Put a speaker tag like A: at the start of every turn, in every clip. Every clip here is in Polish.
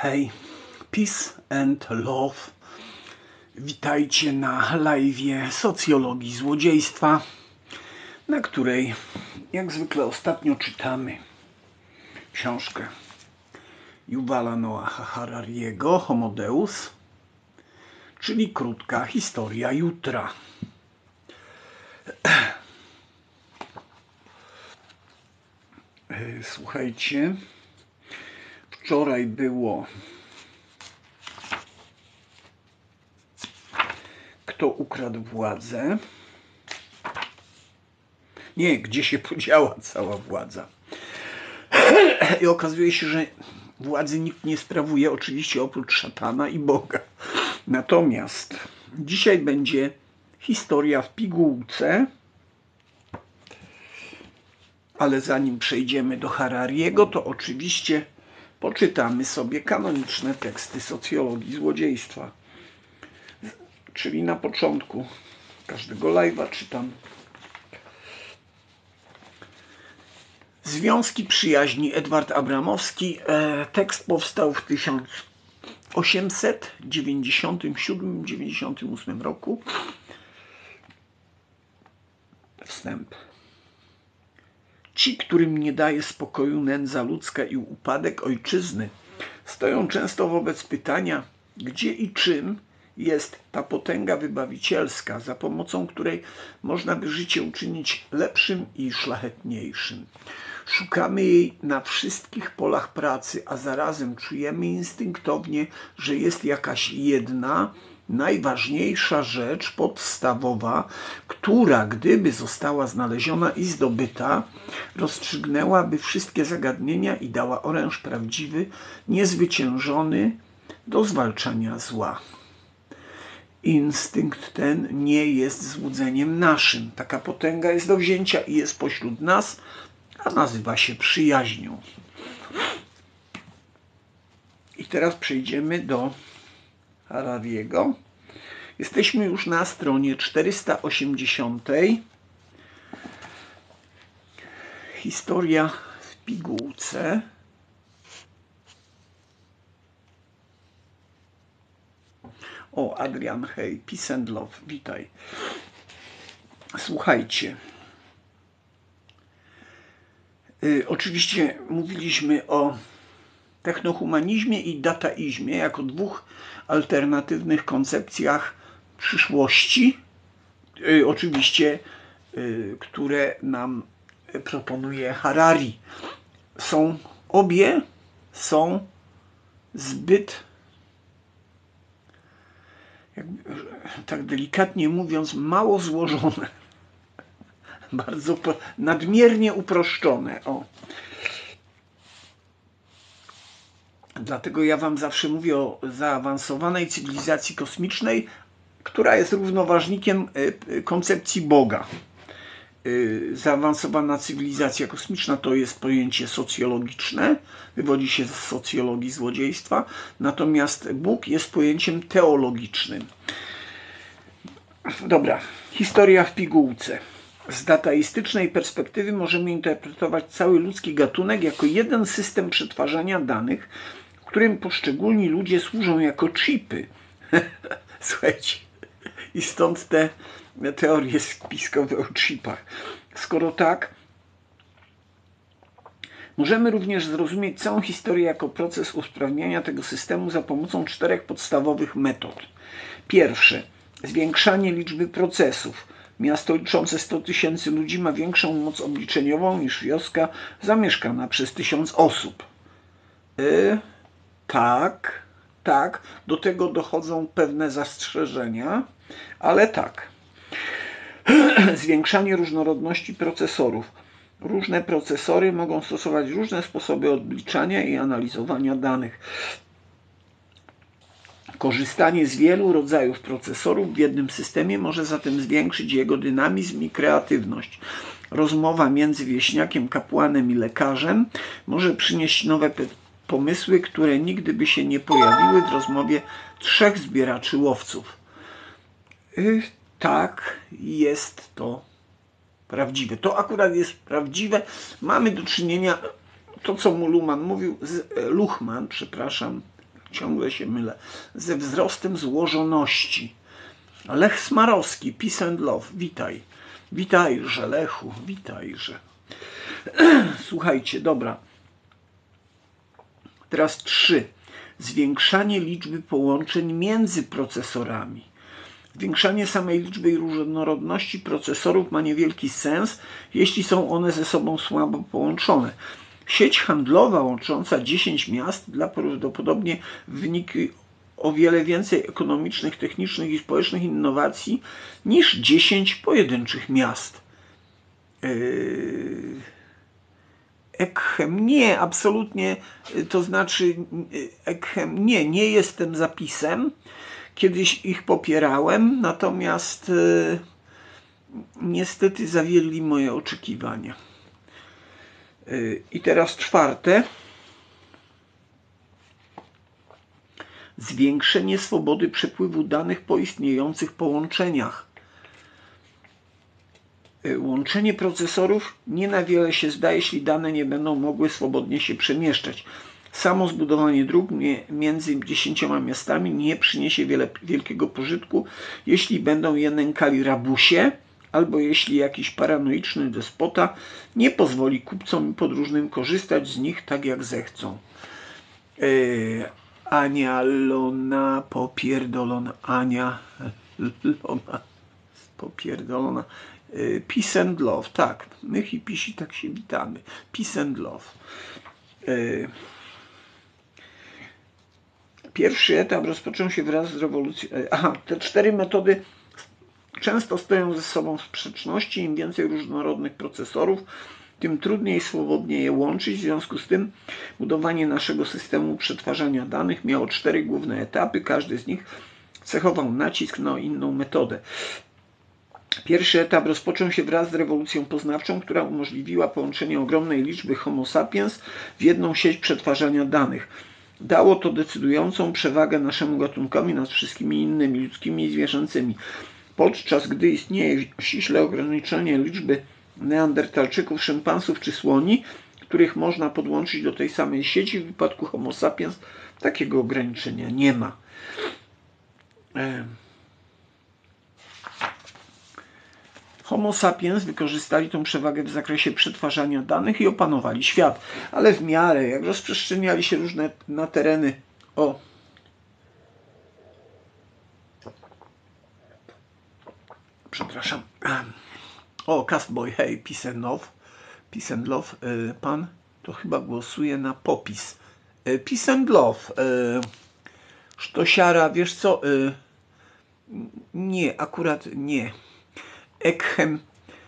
A: Hej, peace and love. Witajcie na live'ie socjologii złodziejstwa, na której jak zwykle ostatnio czytamy książkę Yuvala Noaha Harariego Homo Deus, czyli krótka historia jutra. Słuchajcie, wczoraj było Kto ukradł władzę? Nie, gdzie się podziała cała władza? I okazuje się, że władzy nikt nie sprawuje, oczywiście oprócz szatana i Boga. Natomiast dzisiaj będzie historia w pigułce, ale zanim przejdziemy do Harariego, to oczywiście poczytamy sobie kanoniczne teksty socjologii złodziejstwa. Czyli na początku każdego live'a czytam Związki przyjaźni Edward Abramowski. Tekst powstał w 1897-98 roku. Wstęp. Ci, którym nie daje spokoju nędza ludzka i upadek ojczyzny, stoją często wobec pytania, gdzie i czym jest ta potęga wybawicielska, za pomocą której można by życie uczynić lepszym i szlachetniejszym. Szukamy jej na wszystkich polach pracy, a zarazem czujemy instynktownie, że jest jakaś jedna, najważniejsza rzecz podstawowa, która, gdyby została znaleziona i zdobyta, rozstrzygnęłaby wszystkie zagadnienia i dała oręż prawdziwy, niezwyciężony do zwalczania zła. Instynkt ten nie jest złudzeniem naszym. Taka potęga jest do wzięcia i jest pośród nas, a nazywa się przyjaźnią. I teraz przejdziemy do Harariego. Jesteśmy już na stronie 480. Historia w pigułce. O, Adrian, hej, peace and love, witaj. Słuchajcie. Oczywiście mówiliśmy o technohumanizmie i dataizmie jako dwóch alternatywnych koncepcjach przyszłości, oczywiście, które nam proponuje Harari. Obie są zbyt, tak delikatnie mówiąc, mało złożone. Bardzo nadmiernie uproszczone. O. Dlatego ja wam zawsze mówię o zaawansowanej cywilizacji kosmicznej, która jest równoważnikiem koncepcji Boga. Zaawansowana cywilizacja kosmiczna to jest pojęcie socjologiczne, wywodzi się z socjologii złodziejstwa, natomiast Bóg jest pojęciem teologicznym. Dobra, historia w pigułce. Z dataistycznej perspektywy możemy interpretować cały ludzki gatunek jako jeden system przetwarzania danych, w którym poszczególni ludzie służą jako chipy. Słuchajcie, i stąd te teorie spiskowe o chipach. Skoro tak, możemy również zrozumieć całą historię jako proces usprawniania tego systemu za pomocą 4 podstawowych metod. Pierwsze, zwiększanie liczby procesów. Miasto liczące 100 000 ludzi ma większą moc obliczeniową niż wioska zamieszkana przez 1000 osób. Tak, do tego dochodzą pewne zastrzeżenia, ale tak. Zwiększanie różnorodności procesorów. Różne procesory mogą stosować różne sposoby odliczania i analizowania danych. Korzystanie z wielu rodzajów procesorów w jednym systemie może zatem zwiększyć jego dynamizm i kreatywność. Rozmowa między wieśniakiem, kapłanem i lekarzem może przynieść nowe pomysły, które nigdy by się nie pojawiły w rozmowie 3 zbieraczy łowców. Tak, jest to prawdziwe. To akurat jest prawdziwe. Mamy do czynienia, to co Luhmann mówił, ciągle się mylę, ze wzrostem złożoności. Lech Smarowski, Peace and Love, witaj. Witajże, Lechu, witajże. Słuchajcie, dobra. Teraz 3. Zwiększanie liczby połączeń między procesorami. Zwiększanie samej liczby i różnorodności procesorów ma niewielki sens, jeśli są one ze sobą słabo połączone. Sieć handlowa łącząca 10 miast da prawdopodobnie wyniki o wiele więcej ekonomicznych, technicznych i społecznych innowacji niż 10 pojedynczych miast. Ekhem, nie, absolutnie, to znaczy Ekhem, nie jestem za PiS-em. Kiedyś ich popierałem, natomiast niestety zawiedli moje oczekiwania. I teraz 4. Zwiększenie swobody przepływu danych po istniejących połączeniach. Łączenie procesorów nie na wiele się zda, jeśli dane nie będą mogły swobodnie się przemieszczać. Samo zbudowanie dróg między 10 miastami nie przyniesie wielkiego pożytku, jeśli będą je nękali rabusie, albo jeśli jakiś paranoiczny despota nie pozwoli kupcom i podróżnym korzystać z nich tak jak zechcą. Ania Lona popierdolona, Ania Lona popierdolona. Peace and Love, tak, my hipisi tak się witamy. Peace and Love. Pierwszy etap rozpoczął się wraz z rewolucją. Te 4 metody często stoją ze sobą w sprzeczności. Im więcej różnorodnych procesorów, tym trudniej swobodnie je łączyć. W związku z tym budowanie naszego systemu przetwarzania danych miało 4 główne etapy. Każdy z nich cechował nacisk na inną metodę. Pierwszy etap rozpoczął się wraz z rewolucją poznawczą, która umożliwiła połączenie ogromnej liczby Homo sapiens w jedną sieć przetwarzania danych. Dało to decydującą przewagę naszemu gatunkowi nad wszystkimi innymi ludzkimi i zwierzęcymi. Podczas gdy istnieje ściśle ograniczenie liczby neandertalczyków, szympansów czy słoni, których można podłączyć do tej samej sieci, w wypadku Homo sapiens takiego ograniczenia nie ma. Homo sapiens wykorzystali tą przewagę w zakresie przetwarzania danych i opanowali świat, ale w miarę jak rozprzestrzeniali się różne na tereny Castboy, hej, Peace and Love. Peace and Love, pan to chyba głosuje na popis. Peace and Love. Sztosiara, wiesz co? Nie, akurat nie. Ekhem,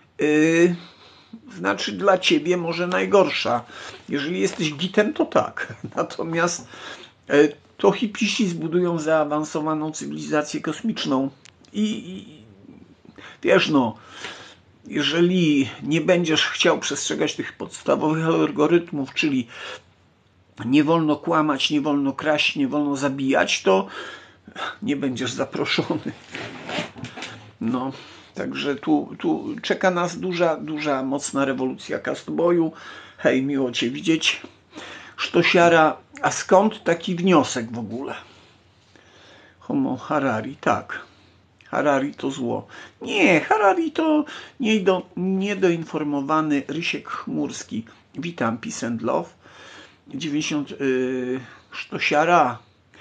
A: znaczy dla ciebie może najgorsza. Jeżeli jesteś gitem, to tak. Natomiast to hipisi zbudują zaawansowaną cywilizację kosmiczną i wiesz, no, jeżeli nie będziesz chciał przestrzegać tych podstawowych algorytmów, czyli nie wolno kłamać, nie wolno kraść, nie wolno zabijać, to nie będziesz zaproszony. No. Także tu czeka nas duża, mocna rewolucja Castboyu. Hej, miło cię widzieć. Sztosiara, a skąd taki wniosek w ogóle? Homo Harari, tak. Harari to zło. Nie, Harari to niedoinformowany Rysiek Chmurski. Witam, Peace and Love. 90 Sztosiara,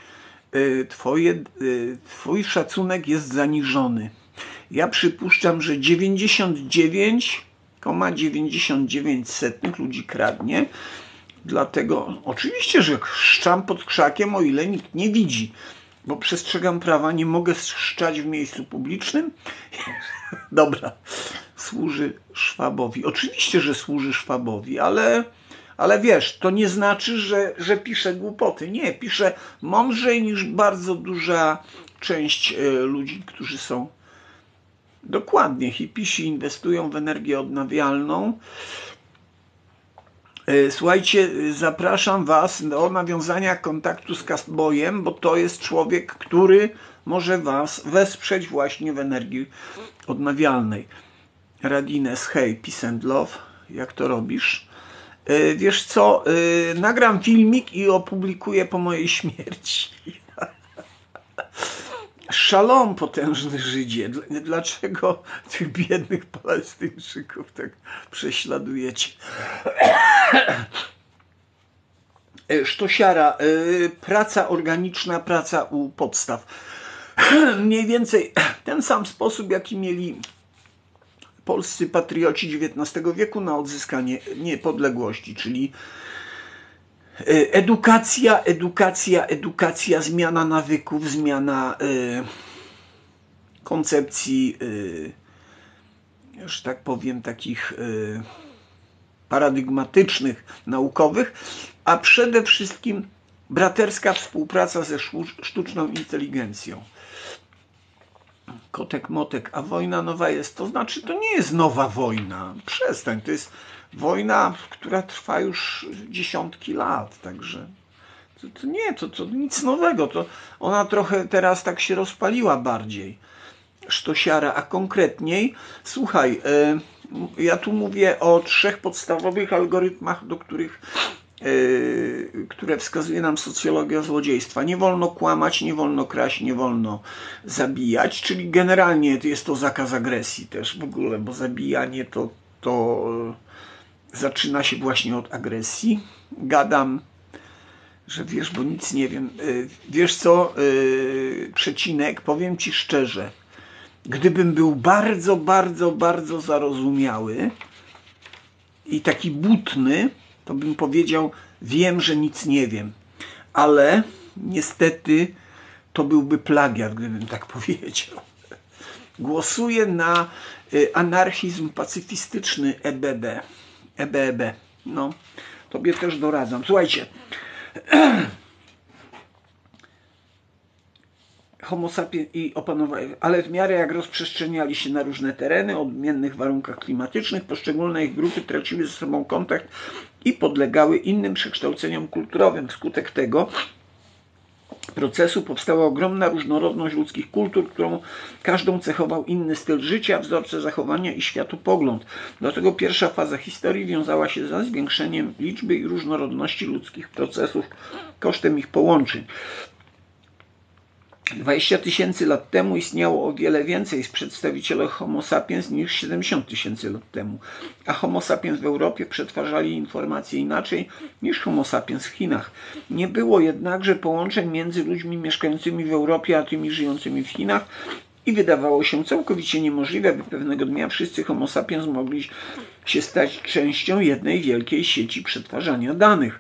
A: twój szacunek jest zaniżony. Ja przypuszczam, że 99,99% ludzi kradnie. Dlatego oczywiście, że szczam pod krzakiem, o ile nikt nie widzi. Bo przestrzegam prawa, nie mogę szczać w miejscu publicznym. Dobra, służy Szwabowi. Oczywiście, że służy Szwabowi, ale wiesz, to nie znaczy, że pisze głupoty. Nie, pisze mądrzej niż bardzo duża część ludzi, którzy są dokładnie. Hipisi inwestują w energię odnawialną. Słuchajcie, zapraszam Was do nawiązania kontaktu z Castboyem, bo to jest człowiek, który może Was wesprzeć właśnie w energii odnawialnej. Radines, hej, Peace and Love, jak to robisz? Wiesz co, nagram filmik i opublikuję po mojej śmierci. Szalom, potężny Żydzie. Dlaczego tych biednych Palestyńczyków tak prześladujecie? Sztosiara, praca organiczna, praca u podstaw. Mniej więcej ten sam sposób, jaki mieli polscy patrioci XIX wieku na odzyskanie niepodległości, czyli edukacja, zmiana nawyków, zmiana koncepcji, że tak powiem, takich paradygmatycznych, naukowych, a przede wszystkim braterska współpraca ze sztuczną inteligencją. Kotek motek, a wojna nowa jest, to znaczy to nie jest nowa wojna, przestań, to jest wojna, która trwa już dziesiątki lat, także to nic nowego, to ona trochę teraz tak się rozpaliła bardziej, sztosiara, a konkretniej, słuchaj, ja tu mówię o 3 podstawowych algorytmach, które wskazuje nam socjologia złodziejstwa. Nie wolno kłamać, nie wolno kraść, nie wolno zabijać, czyli generalnie jest to zakaz agresji też w ogóle, bo zabijanie to zaczyna się właśnie od agresji. Gadam, że wiesz, bo nic nie wiem. Wiesz co, przecinek, powiem ci szczerze, gdybym był bardzo, bardzo, bardzo zarozumiały i taki butny, to bym powiedział, wiem, że nic nie wiem, ale niestety to byłby plagiat, gdybym tak powiedział. Głosuję na anarchizm pacyfistyczny EBB. No, tobie też doradzam. Słuchajcie, Homo sapiens i opanowali, ale w miarę jak rozprzestrzeniali się na różne tereny o odmiennych warunkach klimatycznych, poszczególne ich grupy traciły ze sobą kontakt i podlegały innym przekształceniom kulturowym. Wskutek tego procesu powstała ogromna różnorodność ludzkich kultur, którą każdą cechował inny styl życia, wzorce zachowania i światopogląd. Dlatego pierwsza faza historii wiązała się ze zwiększeniem liczby i różnorodności ludzkich procesów kosztem ich połączeń. 20 000 lat temu istniało o wiele więcej przedstawicieli Homo sapiens niż 70 000 lat temu, a Homo sapiens w Europie przetwarzali informacje inaczej niż Homo sapiens w Chinach. Nie było jednakże połączeń między ludźmi mieszkającymi w Europie a tymi żyjącymi w Chinach i wydawało się całkowicie niemożliwe, by pewnego dnia wszyscy Homo sapiens mogli się stać częścią jednej wielkiej sieci przetwarzania danych.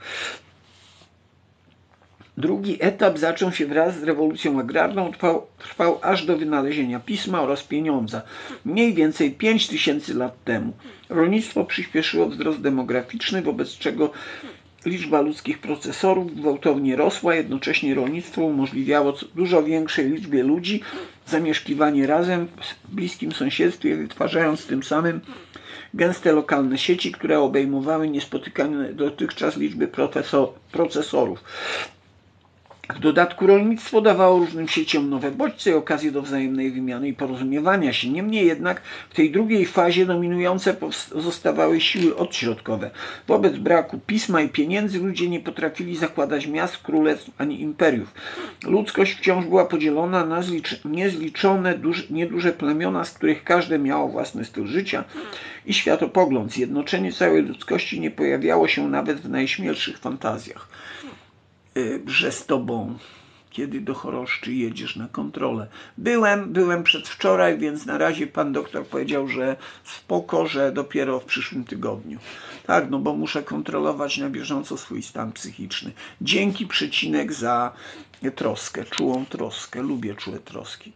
A: Drugi etap zaczął się wraz z rewolucją agrarną, trwał aż do wynalezienia pisma oraz pieniądza, mniej więcej 5000 lat temu. Rolnictwo przyspieszyło wzrost demograficzny, wobec czego liczba ludzkich procesorów gwałtownie rosła, jednocześnie rolnictwo umożliwiało dużo większej liczbie ludzi zamieszkiwanie razem w bliskim sąsiedztwie, wytwarzając tym samym gęste lokalne sieci, które obejmowały niespotykane dotychczas liczby procesorów. W dodatku rolnictwo dawało różnym sieciom nowe bodźce i okazje do wzajemnej wymiany i porozumiewania się. Niemniej jednak w tej drugiej fazie dominujące pozostawały siły odśrodkowe. Wobec braku pisma i pieniędzy ludzie nie potrafili zakładać miast, królestw ani imperiów. Ludzkość wciąż była podzielona na niezliczone, nieduże plemiona, z których każde miało własny styl życia i światopogląd. Zjednoczenie całej ludzkości nie pojawiało się nawet w najśmielszych fantazjach. Że z tobą, kiedy do Choroszczy jedziesz na kontrolę. Byłem przedwczoraj, więc na razie pan doktor powiedział, że spoko, że dopiero w przyszłym tygodniu. Tak, no bo muszę kontrolować na bieżąco swój stan psychiczny. Dzięki przecinek za troskę, czułą troskę. Lubię czułe troski.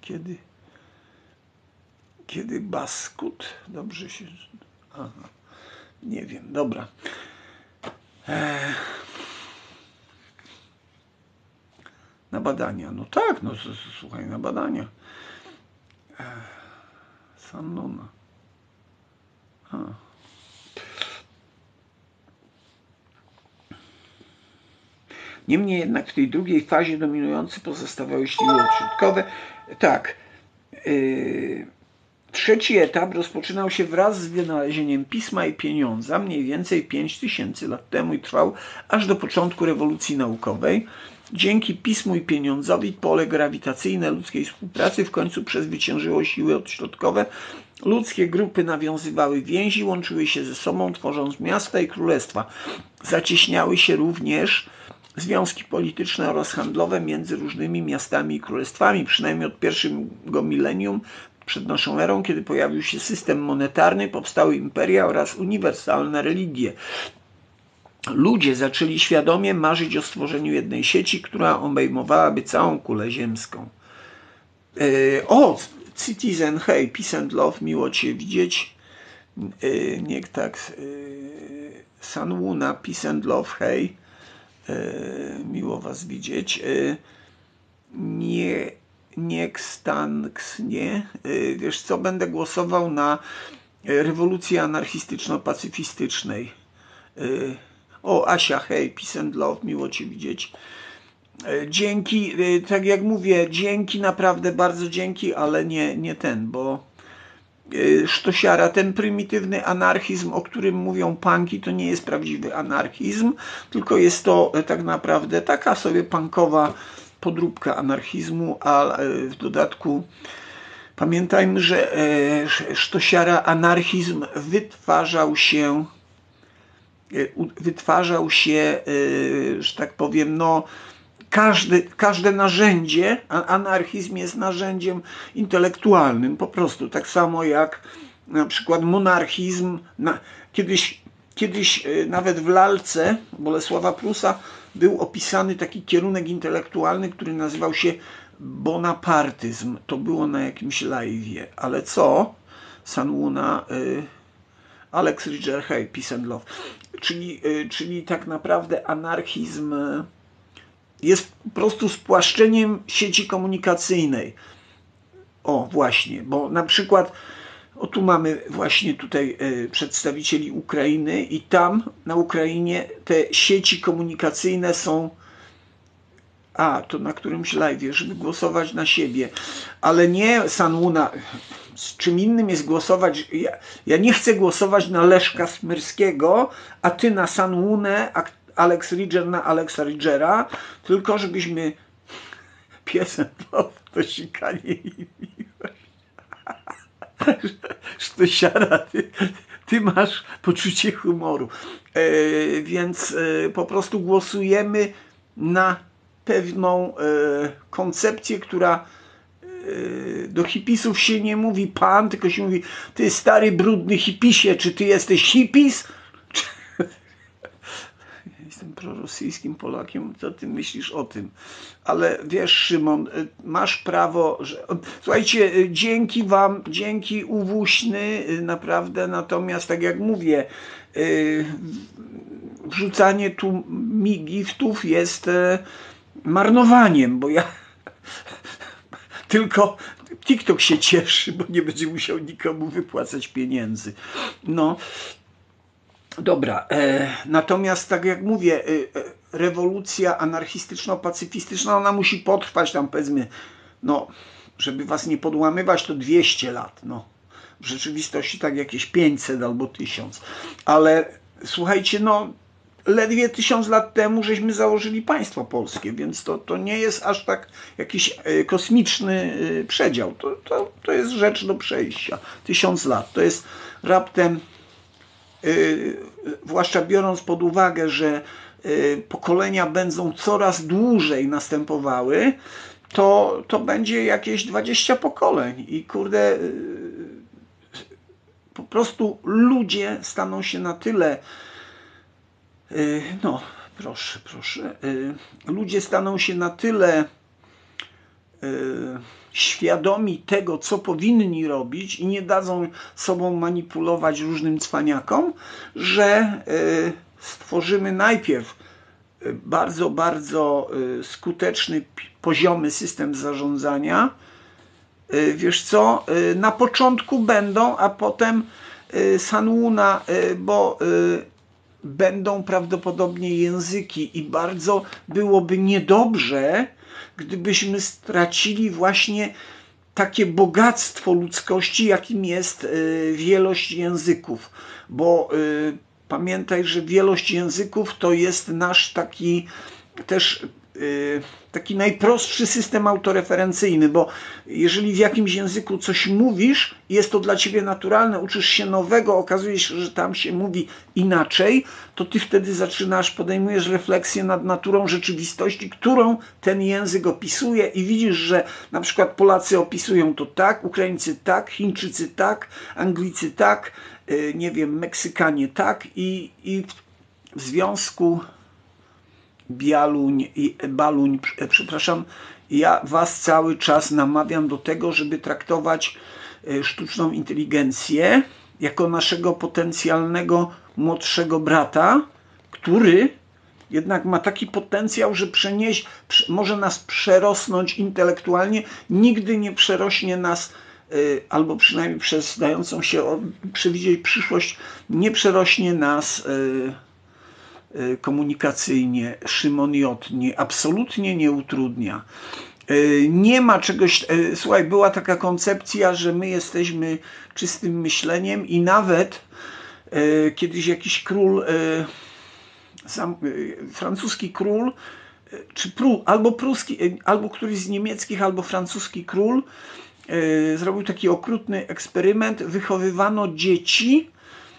A: Kiedy Baskut? Dobrze się... Aha. Nie wiem, dobra. Na badania. No tak, no słuchaj, na badania. Sannona. Niemniej jednak w tej drugiej fazie dominujące pozostawały siły odśrodkowe. Tak. Trzeci etap rozpoczynał się wraz z wynalezieniem pisma i pieniądza mniej więcej 5000 lat temu i trwał aż do początku rewolucji naukowej. Dzięki pismu i pieniądzowi pole grawitacyjne ludzkiej współpracy w końcu przezwyciężyło siły odśrodkowe. Ludzkie grupy nawiązywały więzi, łączyły się ze sobą, tworząc miasta i królestwa. Zacieśniały się również związki polityczne oraz handlowe między różnymi miastami i królestwami, przynajmniej od pierwszego milenium przed naszą erą, kiedy pojawił się system monetarny, powstały imperia oraz uniwersalne religie. Ludzie zaczęli świadomie marzyć o stworzeniu jednej sieci, która obejmowałaby całą kulę ziemską. Citizen, hej, peace and love, miło Cię widzieć. Niech tak, Sanwuna, peace and love, hej, miło Was widzieć. Wiesz co, będę głosował na rewolucji anarchistyczno-pacyfistycznej. Asia, hej, peace and love, miło Cię widzieć. Dzięki, tak jak mówię, dzięki, naprawdę bardzo dzięki, ale nie ten, bo sztosiara, ten prymitywny anarchizm, o którym mówią punki, to nie jest prawdziwy anarchizm, tylko jest to tak naprawdę taka sobie punkowa podróbka anarchizmu, a w dodatku pamiętajmy, że sztosiara anarchizm wytwarzał się, że tak powiem, no każde narzędzie, anarchizm jest narzędziem intelektualnym, po prostu, tak samo jak na przykład monarchizm. Kiedyś nawet w lalce Bolesława Prusa był opisany taki kierunek intelektualny, który nazywał się bonapartyzm. To było na jakimś live'ie. Ale co? Sanwuna, Alex Ridger, hej, peace and love. Czyli tak naprawdę anarchizm jest po prostu spłaszczeniem sieci komunikacyjnej. Właśnie, bo na przykład tu mamy właśnie tutaj przedstawicieli Ukrainy i tam na Ukrainie te sieci komunikacyjne są, to na którymś live'ie, żeby głosować na siebie, ale nie Sanwuna, z czym innym jest głosować, ja nie chcę głosować na Leszka Smyrskiego, a ty na Sanwunę, a Alex Ridger na Alexa Ridgera, tylko żebyśmy piesem to sikanie i miłość. Sztosiara, ty masz poczucie humoru. Więc po prostu głosujemy na pewną koncepcję, która do hipisów się nie mówi pan, tylko się mówi ty stary, brudny hipisie, czy ty jesteś hipis? Jestem prorosyjskim Polakiem, co ty myślisz o tym? Ale wiesz, Szymon, masz prawo, że... Słuchajcie, dzięki wam, dzięki uwuśny, naprawdę, natomiast tak jak mówię, wrzucanie tu mi giftów jest marnowaniem, bo ja tylko TikTok się cieszy, bo nie będzie musiał nikomu wypłacać pieniędzy. No. Dobra, natomiast tak jak mówię, rewolucja anarchistyczno-pacyfistyczna, ona musi potrwać tam, powiedzmy, no, żeby was nie podłamywać, to 200 lat, no. W rzeczywistości tak jakieś 500 albo 1000, ale słuchajcie, no, ledwie 1000 lat temu żeśmy założyli państwo polskie, więc to nie jest aż tak jakiś kosmiczny przedział, to jest rzecz do przejścia. 1000 lat, to jest raptem, zwłaszcza biorąc pod uwagę, że pokolenia będą coraz dłużej następowały, to będzie jakieś 20 pokoleń i kurde, po prostu ludzie staną się na tyle, no proszę, ludzie staną się na tyle świadomi tego, co powinni robić i nie dadzą sobą manipulować różnym cwaniakom, że stworzymy najpierw bardzo, bardzo skuteczny, poziomy system zarządzania. Wiesz co, na początku będą, a potem Sanwuna, bo będą prawdopodobnie języki i bardzo byłoby niedobrze, gdybyśmy stracili właśnie takie bogactwo ludzkości, jakim jest wielość języków, bo pamiętaj, że wielość języków to jest nasz taki też taki najprostszy system autoreferencyjny, bo jeżeli w jakimś języku coś mówisz, jest to dla ciebie naturalne, uczysz się nowego, okazuje się, że tam się mówi inaczej, to ty wtedy podejmujesz refleksję nad naturą rzeczywistości, którą ten język opisuje i widzisz, że na przykład Polacy opisują to tak, Ukraińcy tak, Chińczycy tak, Anglicy tak, nie wiem, Meksykanie tak i w związku przepraszam, ja was cały czas namawiam do tego, żeby traktować sztuczną inteligencję jako naszego potencjalnego młodszego brata, który jednak ma taki potencjał, że może nas przerosnąć intelektualnie, nigdy nie przerośnie nas, albo przynajmniej przez dającą się przewidzieć przyszłość, nie przerośnie nas komunikacyjnie. Szymon J. absolutnie nie utrudnia. Nie ma czegoś, słuchaj, była taka koncepcja, że my jesteśmy czystym myśleniem i nawet kiedyś jakiś król, francuski król, albo pruski, albo któryś z niemieckich, albo francuski król zrobił taki okrutny eksperyment, wychowywano dzieci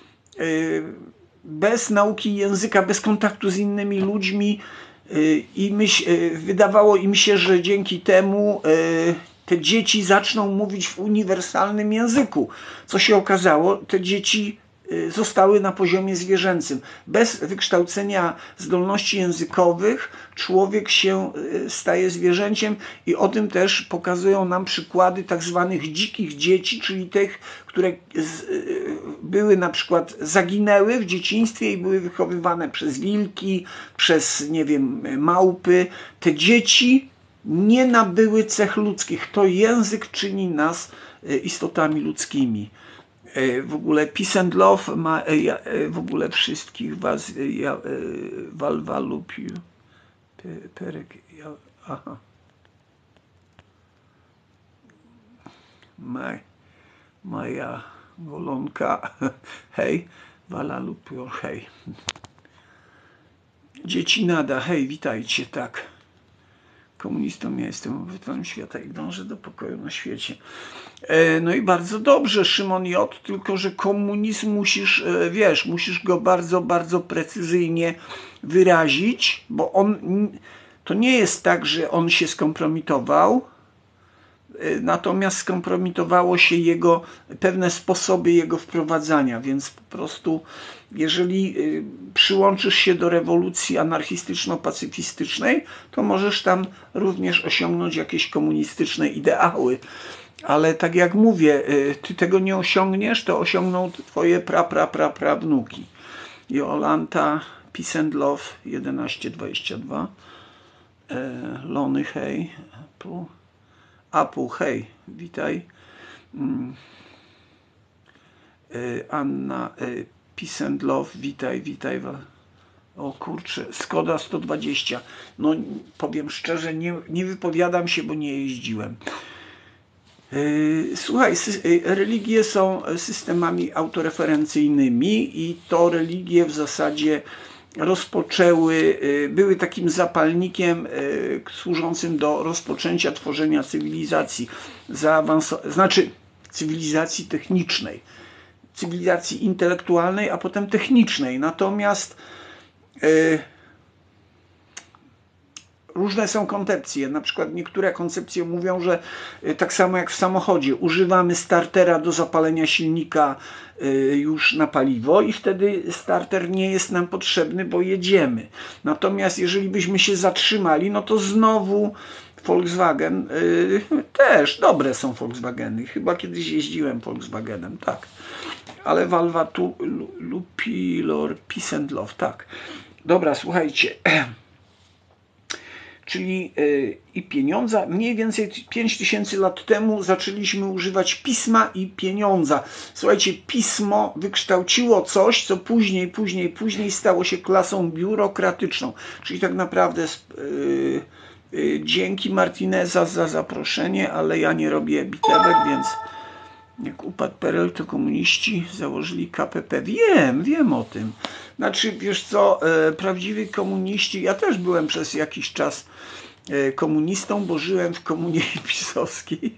A: bez nauki języka, bez kontaktu z innymi ludźmi i wydawało im się, że dzięki temu te dzieci zaczną mówić w uniwersalnym języku. Co się okazało? Te dzieci zostały na poziomie zwierzęcym. Bez wykształcenia zdolności językowych człowiek się staje zwierzęciem i o tym też pokazują nam przykłady tak zwanych dzikich dzieci, czyli tych, które były na przykład zaginęły w dzieciństwie i były wychowywane przez wilki, przez, nie wiem, małpy. Te dzieci nie nabyły cech ludzkich. To język czyni nas istotami ludzkimi. W ogóle Peace and Love ma w ogóle wszystkich was Walwa lub Perek, aha. Maja Golonka, hej, Wala lub hej. Dzieci nada, hej, witajcie, tak. Komunistą ja jestem, obywatelem świata i dążę do pokoju na świecie. No i bardzo dobrze, Szymon J., tylko że komunizm musisz, wiesz, musisz go bardzo, bardzo precyzyjnie wyrazić, bo to nie jest tak, że on się skompromitował, natomiast skompromitowało się pewne sposoby jego wprowadzania, więc po prostu jeżeli przyłączysz się do rewolucji anarchistyczno-pacyfistycznej, to możesz tam również osiągnąć jakieś komunistyczne ideały. Ale tak jak mówię, ty tego nie osiągniesz, to osiągną twoje prawnuki. Jolanta, Peace and Love 1122. Lony, hej. Apple, hej, witaj. Anna, Peace and Love, witaj. O kurczę, Skoda 120. No powiem szczerze, nie wypowiadam się, bo nie jeździłem. Słuchaj, religie są systemami autoreferencyjnymi i to religie w zasadzie były takim zapalnikiem służącym do rozpoczęcia tworzenia cywilizacji znaczy cywilizacji technicznej, cywilizacji intelektualnej, a potem technicznej. Natomiast różne są koncepcje. Na przykład niektóre koncepcje mówią, że tak samo jak w samochodzie, używamy startera do zapalenia silnika już na paliwo i wtedy starter nie jest nam potrzebny, bo jedziemy. Natomiast jeżeli byśmy się zatrzymali, no to znowu Volkswagen, też dobre są Volkswageny. Chyba kiedyś jeździłem Volkswagenem, tak. Ale Walwa tu Lupilor, Peace and Love, tak. Dobra, słuchajcie. Czyli i pieniądza. Mniej więcej 5000 lat temu zaczęliśmy używać pisma i pieniądza. Słuchajcie, pismo wykształciło coś, co później stało się klasą biurokratyczną. Czyli tak naprawdę Dzięki Martineza za zaproszenie, ale ja nie robię bitewek, więc jak upadł PRL, to komuniści założyli KPP. Wiem o tym. Znaczy, wiesz co, prawdziwi komuniści, ja też byłem przez jakiś czas komunistą, bo żyłem w komunie pisowskiej.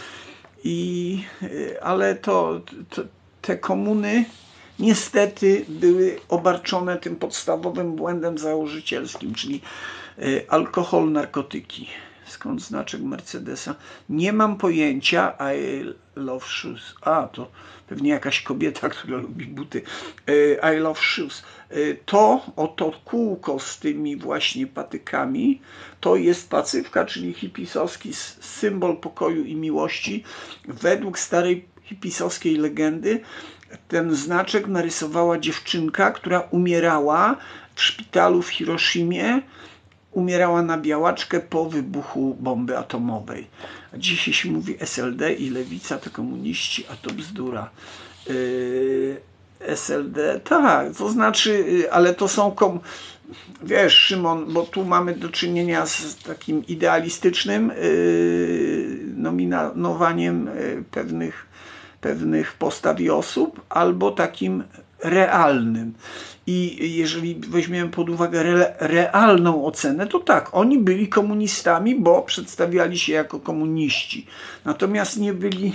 A: Ale te komuny niestety były obarczone tym podstawowym błędem założycielskim, czyli alkohol, narkotyki. Skąd znaczek Mercedesa? Nie mam pojęcia. I love shoes. To pewnie jakaś kobieta, która lubi buty. I love shoes. To oto kółko z tymi właśnie patykami, to jest pacyfka, czyli hipisowski symbol pokoju i miłości. Według starej hipisowskiej legendy ten znaczek narysowała dziewczynka, która umierała w szpitalu w Hiroshimie. Umierała na białaczkę po wybuchu bomby atomowej. A dzisiaj się mówi SLD i lewica to komuniści, a to bzdura. SLD, tak, to znaczy, ale to są, wiesz, Szymon, bo tu mamy do czynienia z takim idealistycznym nominowaniem pewnych postaw i osób, albo takim realnym. I jeżeli weźmiemy pod uwagę realną ocenę, to tak, oni byli komunistami, bo przedstawiali się jako komuniści. Natomiast nie byli...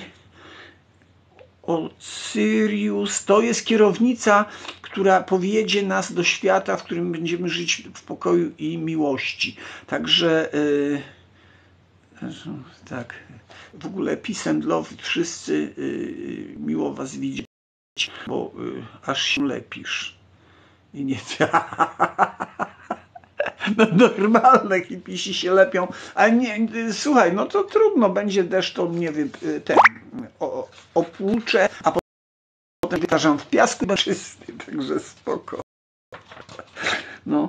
A: Sirius to jest kierownica, która powiedzie nas do świata, w którym będziemy żyć w pokoju i miłości. Także tak, w ogóle peace and love, wszyscy miło was widzieć, bo aż się lepisz. I nie no normalne hipisi się lepią, ale nie, słuchaj, no to trudno, będzie deszcz, to nie wiem, opłuczę, a potem wytarzam w piasku czysty, także spoko. No.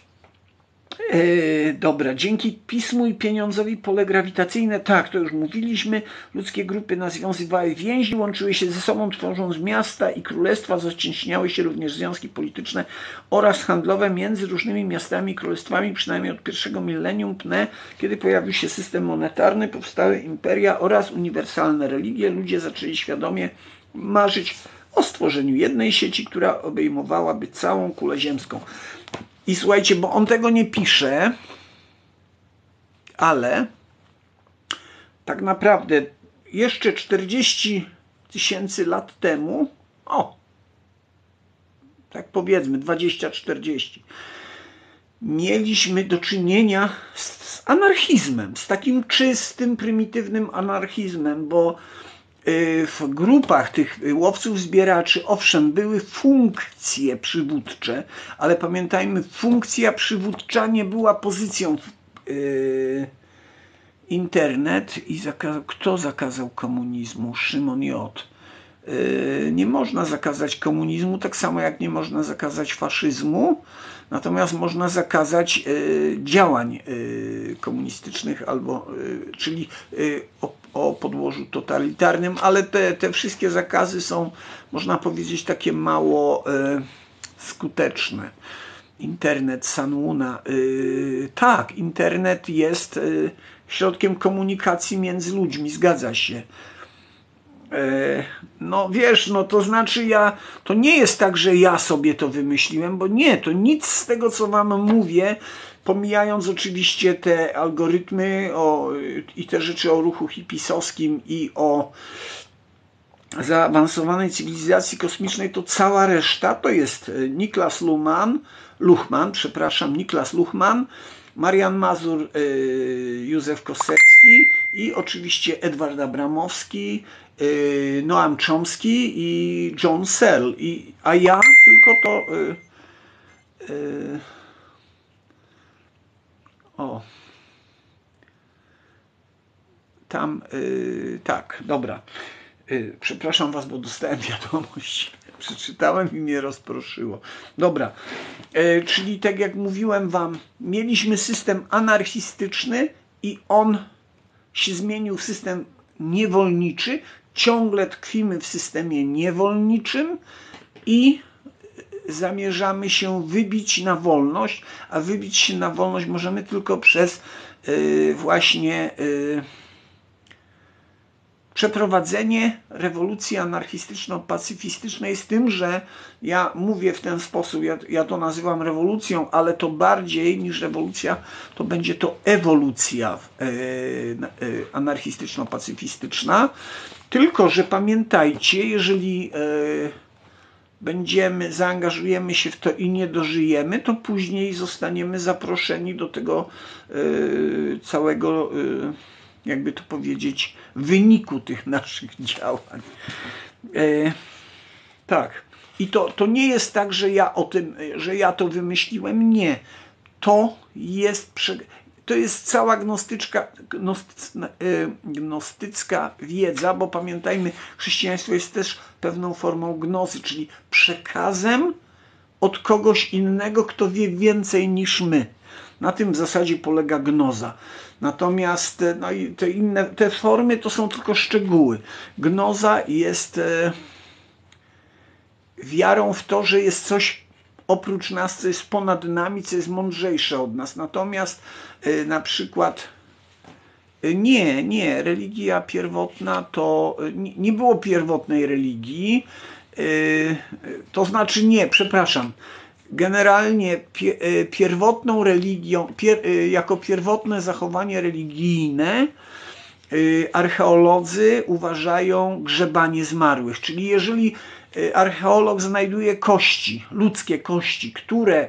A: Dobra, dzięki pismu i pieniądzowi pole grawitacyjne, tak, to już mówiliśmy, ludzkie grupy nawiązywały więzi, łączyły się ze sobą, tworząc miasta i królestwa, zacieśniały się również związki polityczne oraz handlowe między różnymi miastami i królestwami, przynajmniej od pierwszego milenium PNE, kiedy pojawił się system monetarny, powstały imperia oraz uniwersalne religie, ludzie zaczęli świadomie marzyć o stworzeniu jednej sieci, która obejmowałaby całą kulę ziemską. I słuchajcie, bo on tego nie pisze, ale tak naprawdę jeszcze 40 000 lat temu, tak powiedzmy 20-40, mieliśmy do czynienia z anarchizmem, z takim czystym, prymitywnym anarchizmem, bo w grupach tych łowców zbieraczy, owszem, były funkcje przywódcze, ale pamiętajmy, funkcja przywódcza nie była pozycją. Internet i kto zakazał komunizmu? Szymon J. Nie można zakazać komunizmu, tak samo jak nie można zakazać faszyzmu, natomiast można zakazać działań komunistycznych, czyli o podłożu totalitarnym, ale te wszystkie zakazy są, można powiedzieć, takie mało skuteczne. Internet, Sanłuna. Tak, internet jest środkiem komunikacji między ludźmi, zgadza się. No wiesz, no to znaczy to nie jest tak, że ja sobie to wymyśliłem, bo nie, to nic z tego, co wam mówię, pomijając oczywiście te algorytmy i te rzeczy o ruchu hipisowskim i o zaawansowanej cywilizacji kosmicznej, to cała reszta to jest Niklas Luhmann, Marian Mazur, Józef Kosecki i oczywiście Edward Abramowski, Noam Chomsky i John Searle. A ja tylko to... tak, dobra. Przepraszam was, bo dostałem wiadomość. Przeczytałem i mnie rozproszyło. Dobra, czyli tak jak mówiłem wam, mieliśmy system anarchistyczny i on się zmienił w system niewolniczy. Ciągle tkwimy w systemie niewolniczym i zamierzamy się wybić na wolność, a wybić się na wolność możemy tylko przez właśnie przeprowadzenie rewolucji anarchistyczno-pacyfistycznej, z tym, że ja mówię w ten sposób, ja to nazywam rewolucją, ale to bardziej niż rewolucja, to będzie to ewolucja anarchistyczno-pacyfistyczna. Tylko że pamiętajcie, jeżeli zaangażujemy się w to i nie dożyjemy, to później zostaniemy zaproszeni do tego całego, jakby to powiedzieć, wyniku tych naszych działań. Tak. I to nie jest tak, że ja to wymyśliłem. Nie. To jest cała gnostycka wiedza, bo pamiętajmy, chrześcijaństwo jest też pewną formą gnozy, czyli przekazem od kogoś innego, kto wie więcej niż my. Na tym w zasadzie polega gnoza. Natomiast no i te formy to są tylko szczegóły. Gnoza jest wiarą w to, że jest coś oprócz nas, co jest ponad nami, co jest mądrzejsze od nas. Natomiast na przykład nie, religia pierwotna to nie było pierwotnej religii, to znaczy nie, przepraszam. Generalnie pierwotną religią, jako pierwotne zachowanie religijne archeolodzy uważają grzebanie zmarłych. Czyli jeżeli archeolog znajduje kości, ludzkie kości, które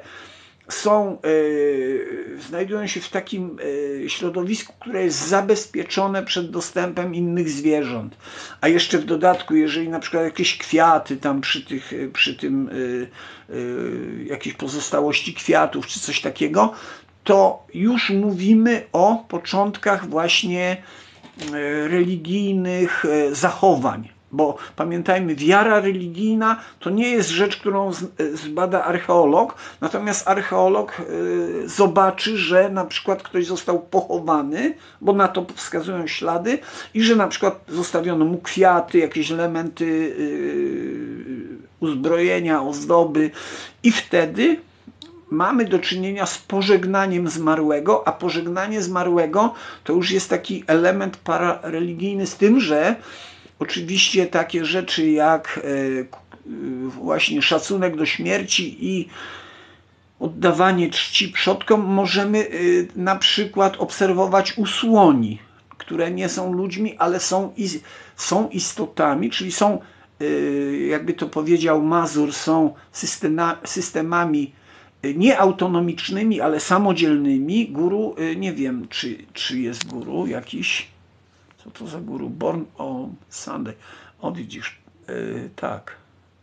A: znajdują się w takim środowisku, które jest zabezpieczone przed dostępem innych zwierząt, a jeszcze w dodatku, jeżeli na przykład jakieś kwiaty tam przy tym jakieś pozostałości kwiatów czy coś takiego, to już mówimy o początkach właśnie religijnych zachowań. Bo pamiętajmy, wiara religijna to nie jest rzecz, którą zbada archeolog, natomiast archeolog zobaczy, że na przykład ktoś został pochowany, bo na to wskazują ślady, i że na przykład zostawiono mu kwiaty, jakieś elementy uzbrojenia, ozdoby, i wtedy mamy do czynienia z pożegnaniem zmarłego, a pożegnanie zmarłego to już jest taki element parareligijny, z tym, że oczywiście takie rzeczy jak właśnie szacunek do śmierci i oddawanie czci przodkom możemy na przykład obserwować u słoni, które nie są ludźmi, ale są istotami, czyli są, jakby to powiedział Mazur, są systemami nie autonomicznymi, ale samodzielnymi. Guru, nie wiem, czy jest guru jakiś. Co to za guru? Born on Sunday. Widzisz, tak.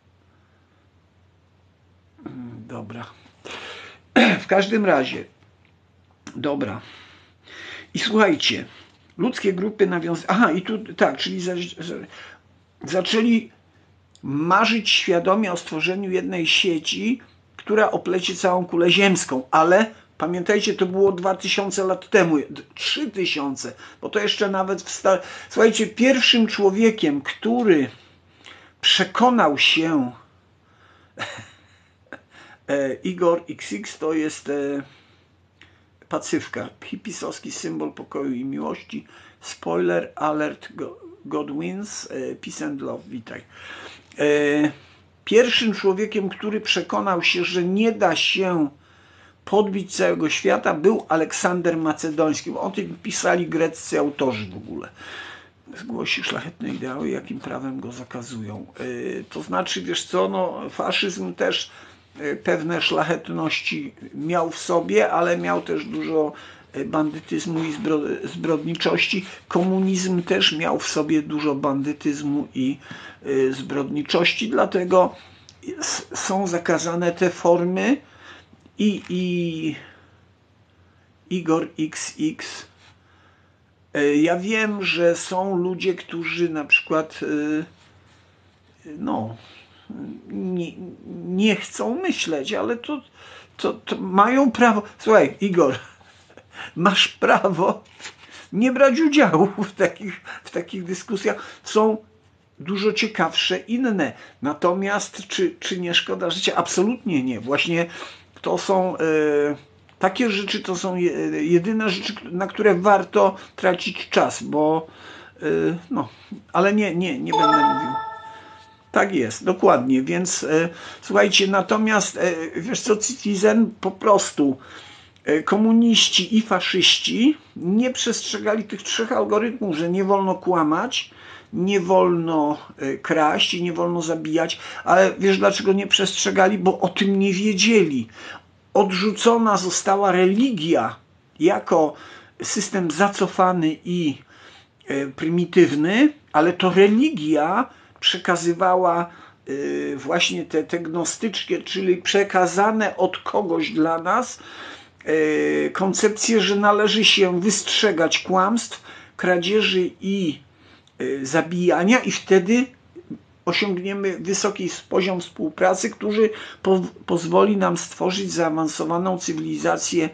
A: Dobra. W każdym razie. Dobra. I słuchajcie, ludzkie grupy nawiązały. Aha, i tu tak, czyli zaczęli marzyć świadomie o stworzeniu jednej sieci, która oplecie całą kulę ziemską, ale pamiętajcie, to było 2000 lat temu, 3000, bo to jeszcze nawet Słuchajcie, pierwszym człowiekiem, który przekonał się, Igor XX, to jest Pacyfka, hipisowski symbol pokoju i miłości. Spoiler alert, God wins, peace and love, witaj. Pierwszym człowiekiem, który przekonał się, że nie da się podbić całego świata, był Aleksander Macedoński. O tym pisali greccy autorzy w ogóle. Zgłosi szlachetne ideały, jakim prawem go zakazują. To znaczy, wiesz co, no, faszyzm też pewne szlachetności miał w sobie, ale miał też dużo bandytyzmu i zbrodniczości. Komunizm też miał w sobie dużo bandytyzmu i zbrodniczości, dlatego są zakazane te formy. I Igor XX. Ja wiem, że są ludzie, którzy na przykład no, nie chcą myśleć, ale to mają prawo. Słuchaj, Igor, masz prawo nie brać udziału w takich dyskusjach. Są dużo ciekawsze inne. Natomiast czy nie szkoda życia? Absolutnie nie. Właśnie to są takie rzeczy to są jedyne rzeczy, na które warto tracić czas, bo no, ale nie będę mówił. Tak jest, dokładnie, więc słuchajcie, natomiast wiesz co, Citizen, po prostu komuniści i faszyści nie przestrzegali tych 3 algorytmów, że nie wolno kłamać, nie wolno kraść i nie wolno zabijać, ale wiesz dlaczego nie przestrzegali? Bo o tym nie wiedzieli. Odrzucona została religia jako system zacofany i prymitywny, ale to religia przekazywała właśnie te gnostyczne, czyli przekazane od kogoś dla nas koncepcję, że należy się wystrzegać kłamstw, kradzieży i zabijania i wtedy osiągniemy wysoki poziom współpracy, który pozwoli nam stworzyć zaawansowaną cywilizację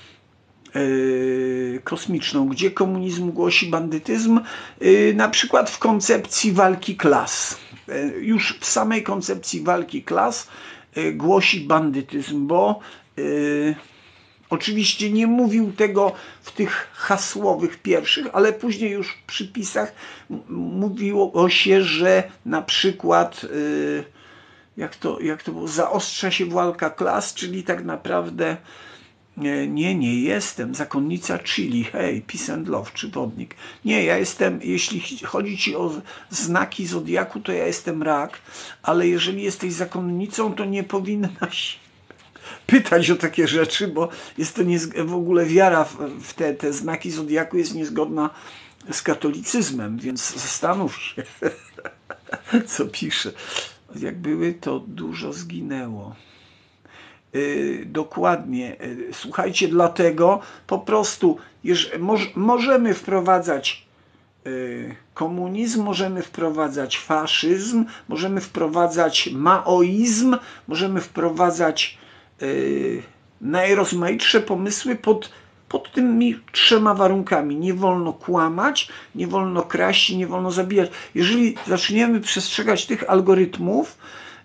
A: kosmiczną, gdzie komunizm głosi bandytyzm, na przykład w koncepcji walki klas. Już w samej koncepcji walki klas głosi bandytyzm, bo oczywiście nie mówił tego w tych hasłowych pierwszych, ale później już w przypisach mówiło się, że na przykład jak to było, zaostrza się walka klas, czyli tak naprawdę nie jestem zakonnica Chili, hej, peace and love, przewodnik. Nie, ja jestem, jeśli chodzi ci o znaki zodiaku, to ja jestem rak, ale jeżeli jesteś zakonnicą, to nie powinnaś pytać o takie rzeczy, bo jest to w ogóle wiara w te znaki zodiaku jest niezgodna z katolicyzmem, więc zastanów się, co pisze. Jak były, to dużo zginęło. Dokładnie. Słuchajcie, dlatego po prostu możemy wprowadzać komunizm, możemy wprowadzać faszyzm, możemy wprowadzać maoizm, możemy wprowadzać najrozmaitsze pomysły pod tymi 3 warunkami. Nie wolno kłamać, nie wolno kraść, nie wolno zabijać. Jeżeli zaczniemy przestrzegać tych algorytmów,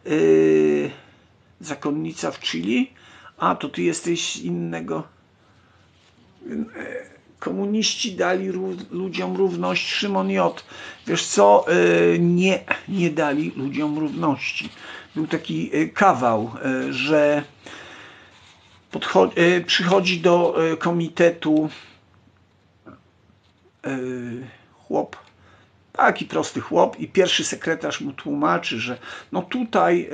A: zakonnica w Chili, a to ty jesteś z innego. Komuniści dali ludziom równość. Szymon J. Wiesz co? Nie dali ludziom równości. Był taki kawał, że przychodzi do komitetu chłop, taki prosty chłop, i pierwszy sekretarz mu tłumaczy, że no tutaj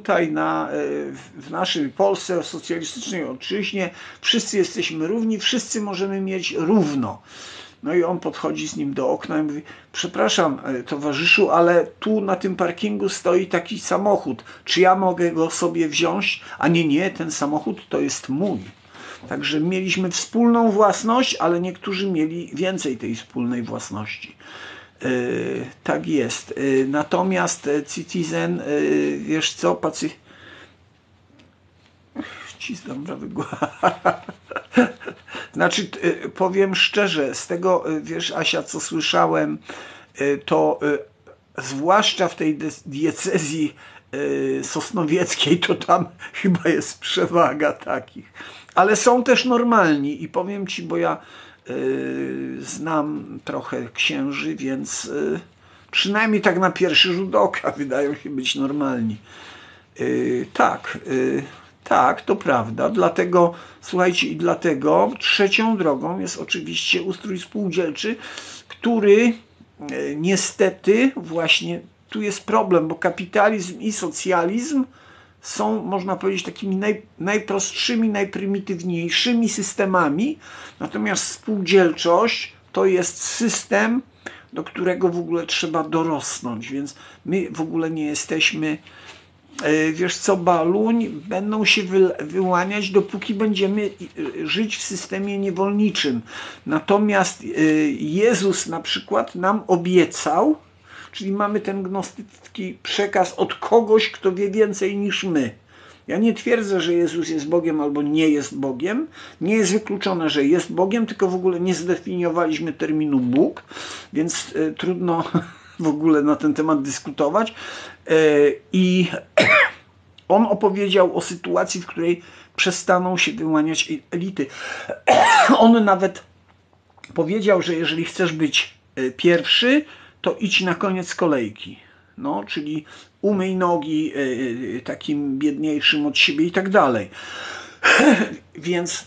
A: w naszej Polsce, socjalistycznej ojczyźnie, wszyscy jesteśmy równi, wszyscy możemy mieć równo. No i on podchodzi z nim do okna i mówi: przepraszam, towarzyszu, ale tu na tym parkingu stoi taki samochód. Czy ja mogę go sobie wziąć? A nie, ten samochód to jest mój. Także mieliśmy wspólną własność, ale niektórzy mieli więcej tej wspólnej własności. Tak jest. Natomiast Citizen, wiesz co, Cisnam prawy głos. Znaczy, powiem szczerze, z tego, wiesz, Asia, co słyszałem, to zwłaszcza w tej diecezji sosnowieckiej, to tam chyba jest przewaga takich. Ale są też normalni i powiem ci, bo ja znam trochę księży, więc przynajmniej tak na pierwszy rzut oka wydają się być normalni. Tak, to prawda. Dlatego, słuchajcie, i dlatego trzecią drogą jest oczywiście ustrój spółdzielczy, który niestety właśnie tu jest problem, bo kapitalizm i socjalizm są, można powiedzieć, takimi najprostszymi, najprymitywniejszymi systemami, natomiast spółdzielczość to jest system, do którego w ogóle trzeba dorosnąć, więc my w ogóle nie jesteśmy, wiesz co, baluń, będą się wyłaniać, dopóki będziemy żyć w systemie niewolniczym. Natomiast Jezus na przykład nam obiecał, czyli mamy ten gnostycki przekaz od kogoś, kto wie więcej niż my. Ja nie twierdzę, że Jezus jest Bogiem albo nie jest Bogiem. Nie jest wykluczone, że jest Bogiem, tylko w ogóle nie zdefiniowaliśmy terminu Bóg, więc trudno w ogóle na ten temat dyskutować. I On opowiedział o sytuacji, w której przestaną się wyłaniać elity. On nawet powiedział, że jeżeli chcesz być pierwszy, to idź na koniec kolejki. No, czyli umyj nogi takim biedniejszym od siebie i tak dalej. Więc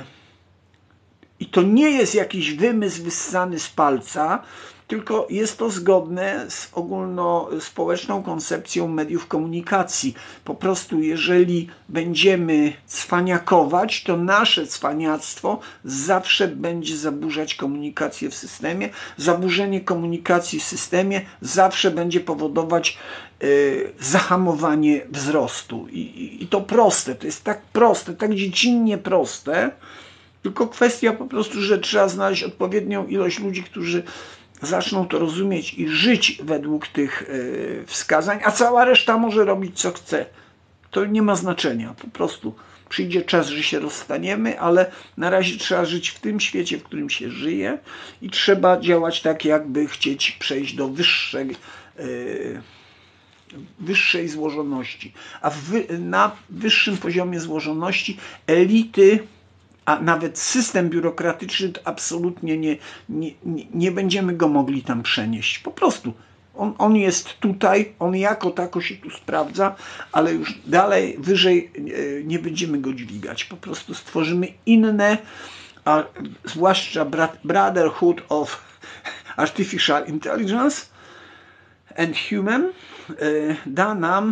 A: i to nie jest jakiś wymysł wyssany z palca, tylko jest to zgodne z ogólnospołeczną koncepcją mediów komunikacji. Po prostu jeżeli będziemy cwaniakować, to nasze cwaniactwo zawsze będzie zaburzać komunikację w systemie. Zaburzenie komunikacji w systemie zawsze będzie powodować zahamowanie wzrostu. I to proste, to jest tak proste, tak dziecinnie proste, tylko kwestia po prostu, że trzeba znaleźć odpowiednią ilość ludzi, którzy zaczną to rozumieć i żyć według tych wskazań, a cała reszta może robić co chce. To nie ma znaczenia. Po prostu przyjdzie czas, że się rozstaniemy, ale na razie trzeba żyć w tym świecie, w którym się żyje i trzeba działać tak, jakby chcieć przejść do wyższej złożoności. A na wyższym poziomie złożoności elity, a nawet system biurokratyczny, to absolutnie nie będziemy go mogli tam przenieść. Po prostu. On jest tutaj, on jako tako się tu sprawdza, ale już dalej, wyżej nie będziemy go dźwigać. Po prostu stworzymy inne, a zwłaszcza Brotherhood of Artificial Intelligence and Human da nam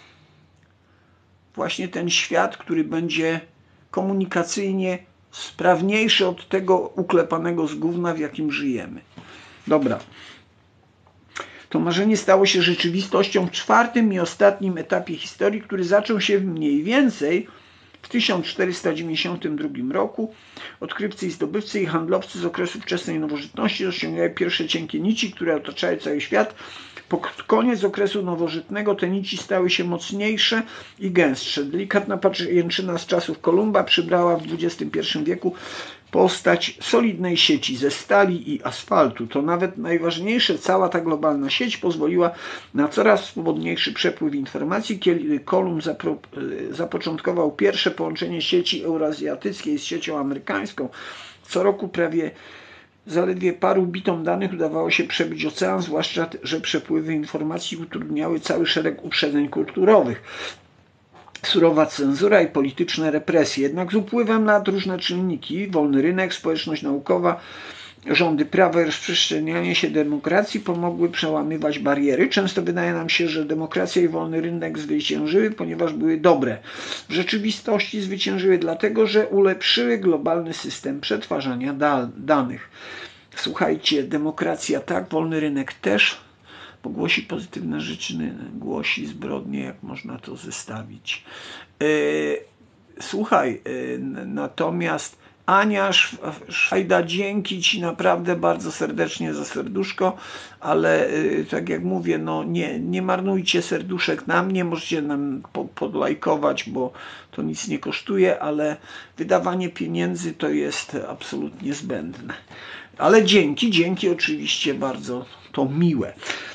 A: właśnie ten świat, który będzie komunikacyjnie sprawniejszy od tego uklepanego z gówna, w jakim żyjemy. Dobra. To marzenie stało się rzeczywistością w czwartym i ostatnim etapie historii, który zaczął się mniej więcej w 1492 roku. Odkrywcy i zdobywcy i handlowcy z okresu wczesnej nowożytności rozciągają pierwsze cienkie nici, które otaczają cały świat. Pod koniec okresu nowożytnego te nici stały się mocniejsze i gęstsze. Delikatna pajęczyna z czasów Kolumba przybrała w XXI wieku postać solidnej sieci ze stali i asfaltu. To nawet najważniejsze, cała ta globalna sieć pozwoliła na coraz swobodniejszy przepływ informacji. Kiedy Kolumb zapoczątkował pierwsze połączenie sieci eurazjatyckiej z siecią amerykańską, co roku zaledwie paru bitom danych udawało się przebyć ocean, zwłaszcza, że przepływy informacji utrudniały cały szereg uprzedzeń kulturowych. Surowa cenzura i polityczne represje. Jednak z upływem lat różne czynniki, wolny rynek, społeczność naukowa, rządy prawa i rozprzestrzenianie się demokracji pomogły przełamywać bariery. Często wydaje nam się, że demokracja i wolny rynek zwyciężyły, ponieważ były dobre. W rzeczywistości zwyciężyły dlatego, że ulepszyły globalny system przetwarzania danych. Słuchajcie, demokracja tak, wolny rynek też, bo głosi pozytywne rzeczy, głosi zbrodnie, jak można to zestawić. Słuchaj, natomiast Ania Szajda, dzięki Ci naprawdę bardzo serdecznie za serduszko, ale tak jak mówię, no nie marnujcie serduszek na mnie, możecie nam podlajkować, bo to nic nie kosztuje, ale wydawanie pieniędzy to jest absolutnie zbędne. Ale dzięki oczywiście, bardzo to miłe.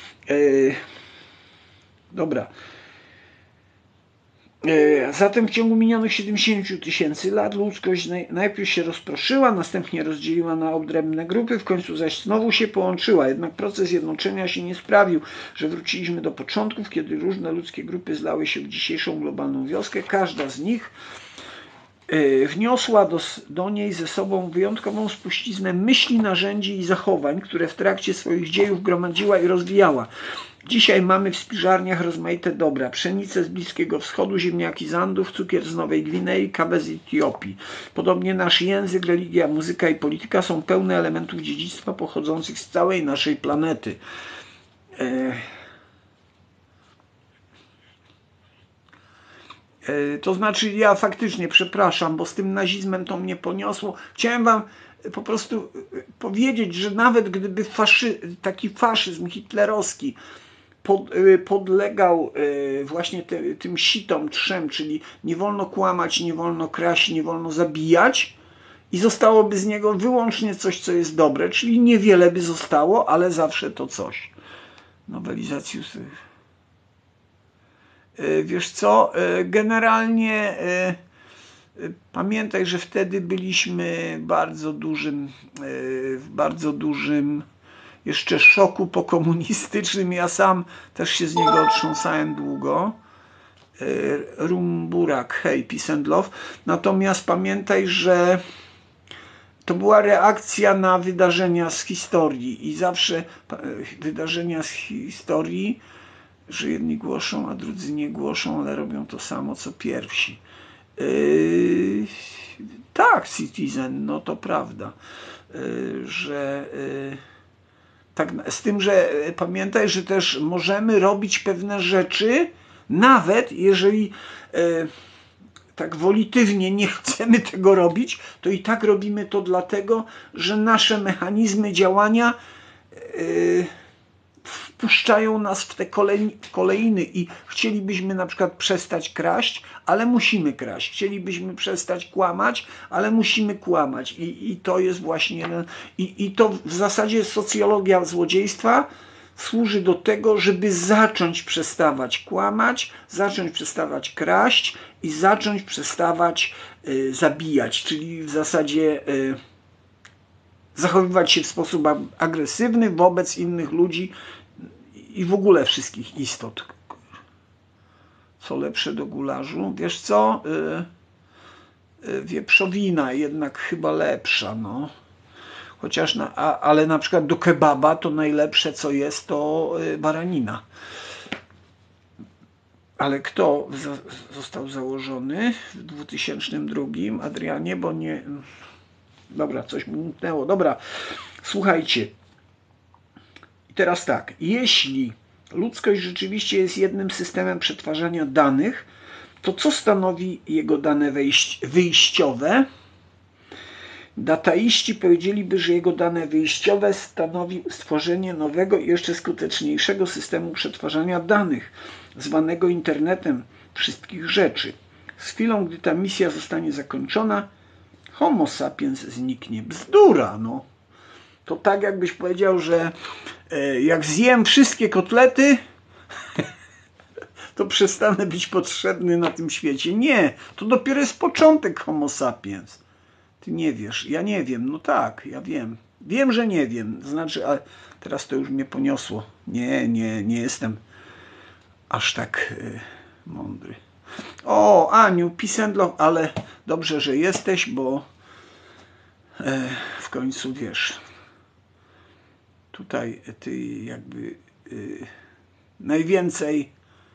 A: Dobra. Zatem w ciągu minionych 70 000 lat ludzkość najpierw się rozproszyła, następnie rozdzieliła na odrębne grupy, w końcu zaś znowu się połączyła. Jednak proces jednoczenia się nie sprawił, że wróciliśmy do początków, kiedy różne ludzkie grupy zlały się w dzisiejszą globalną wioskę. Każda z nich wniosła do niej ze sobą wyjątkową spuściznę myśli, narzędzi i zachowań, które w trakcie swoich dziejów gromadziła i rozwijała. Dzisiaj mamy w spiżarniach rozmaite dobra. Pszenicę z Bliskiego Wschodu, ziemniaki z Andów, cukier z Nowej Gwinei, kawę z Etiopii. Podobnie nasz język, religia, muzyka i polityka są pełne elementów dziedzictwa pochodzących z całej naszej planety. To znaczy, ja faktycznie przepraszam, bo z tym nazizmem to mnie poniosło. Chciałem wam po prostu powiedzieć, że nawet gdyby taki faszyzm hitlerowski podlegał właśnie tym sitom trzem, czyli nie wolno kłamać, nie wolno kraść, nie wolno zabijać i zostałoby z niego wyłącznie coś, co jest dobre, czyli niewiele by zostało, ale zawsze to coś. Nowelizacji Wiesz co, generalnie pamiętaj, że wtedy byliśmy w bardzo dużym jeszcze szoku pokomunistycznym. Ja sam też się z niego otrząsałem długo. Rumburak, hej, peace and love. Natomiast pamiętaj, że to była reakcja na wydarzenia z historii i zawsze wydarzenia z historii, że jedni głoszą, a drudzy nie głoszą, ale robią to samo co pierwsi. Tak, Citizen, no to prawda, że tak, z tym, że pamiętaj, że też możemy robić pewne rzeczy, nawet jeżeli tak wolitywnie nie chcemy tego robić, to i tak robimy to dlatego, że nasze mechanizmy działania wpuszczają nas w te kolejny i chcielibyśmy na przykład przestać kraść, ale musimy kraść. Chcielibyśmy przestać kłamać, ale musimy kłamać. I to jest właśnie... I to w zasadzie socjologia złodziejstwa służy do tego, żeby zacząć przestawać kłamać, zacząć przestawać kraść i zacząć przestawać zabijać. Czyli w zasadzie zachowywać się w sposób agresywny wobec innych ludzi i w ogóle wszystkich istot. Co lepsze do gularzu? Wiesz co? Wieprzowina jednak chyba lepsza, no. Chociaż, ale na przykład do kebaba to najlepsze co jest to baranina. Ale kto został założony w 2002? Adrianie, bo nie... Dobra, coś mi umknęło. Dobra, słuchajcie. I teraz tak, jeśli ludzkość rzeczywiście jest jednym systemem przetwarzania danych, to co stanowi jego dane wyjściowe? Dataiści powiedzieliby, że jego dane wyjściowe stanowi stworzenie nowego i jeszcze skuteczniejszego systemu przetwarzania danych, zwanego internetem wszystkich rzeczy. Z chwilą, gdy ta misja zostanie zakończona, Homo sapiens zniknie. Bzdura, no. To tak jakbyś powiedział, że jak zjem wszystkie kotlety, to przestanę być potrzebny na tym świecie. Nie, to dopiero jest początek Homo sapiens. Ty nie wiesz, ja nie wiem, no tak, ja wiem. Wiem, że nie wiem, znaczy, ale teraz to już mnie poniosło. Nie jestem aż tak mądry. O, Aniu, peace and love, ale dobrze, że jesteś, bo w końcu wiesz, tutaj ty jakby najwięcej,